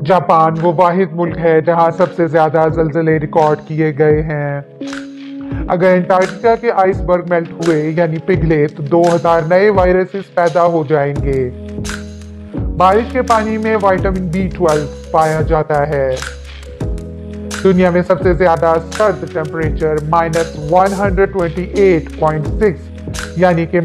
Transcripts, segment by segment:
Japan वो वाहिद मुल्क है जहां सबसे ज्यादा जलजले रिकॉर्ड किए गए हैं। अगर अंटार्कटिका के आइसबर्ग मेल्ट हुए यानी पिघले तो 2000 नए वायरसेस पैदा हो जाएंगे। बारिश के पानी में विटामिन B12 पाया जाता है। दुनिया में सबसे ज्यादा सर्द टेम्परेचर -128.6 यानी कि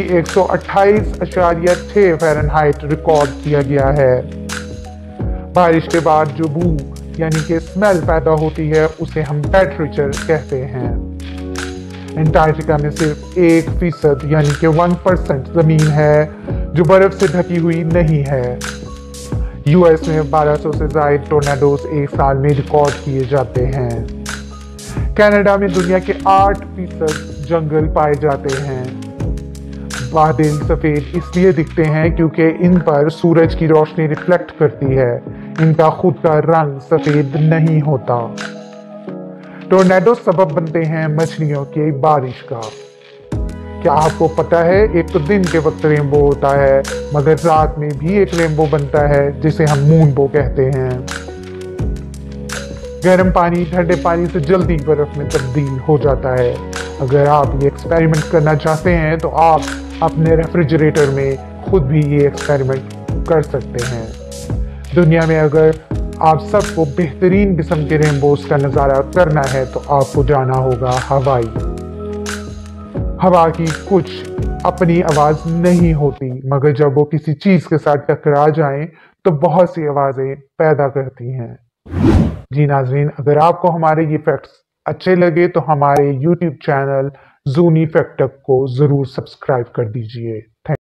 -128.6 फ़ारेनहाइट रिकॉर्ड किया गया है। बारिश के बाद जो बू यानी कि स्मेल पैदा होती है उसे हम टेम्परेचर कहते हैं। अंटार्कटिका में सिर्फ 1% यानी कि 1% जमीन है जो बर्फ से ढकी हुई नहीं है। यूएस में 1200 से ज्यादा टोर्नाडोज एक साल में रिकॉर्ड किए जाते हैं। कनाडा में दुनिया के 8% जंगल पाए जाते हैं। बादल सफेद इसलिए दिखते हैं क्योंकि इन पर सूरज की रोशनी रिफ्लेक्ट करती है। इनका खुद का रंग सफेद नहीं होता। टोर्नेडो सबब बनते हैं मछलियों की बारिश का। क्या आपको पता है एक तो दिन के वक्त रेनबो होता है मगर रात में भी एक रेनबो बनता है जिसे हम मूनबो कहते हैं। गर्म पानी ठंडे पानी से जल्दी बर्फ में तब्दील हो जाता है। अगर आप ये एक्सपेरिमेंट करना चाहते हैं तो आप अपने रेफ्रिजरेटर में खुद भी ये एक्सपेरिमेंट कर सकते हैं। दुनिया में अगर आप सबको बेहतरीन किस्म के रेनबोस का नज़ारा करना है तो आपको जाना होगा हवाई। हवा की कुछ अपनी आवाज़ नहीं होती मगर जब वो किसी चीज़ के साथ टकरा जाएं तो बहुत सी आवाज़ें पैदा करती हैं। जी नाजरीन, अगर आपको हमारे ये फैक्ट्स अच्छे लगे तो हमारे YouTube चैनल जूनी फैक्ट को ज़रूर सब्सक्राइब कर दीजिए।